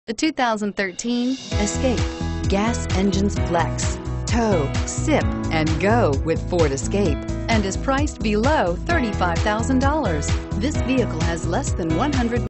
The 2013 Escape. Gas engines flex, tow, sip, and go with Ford Escape, and is priced below $35,000. This vehicle has less than 100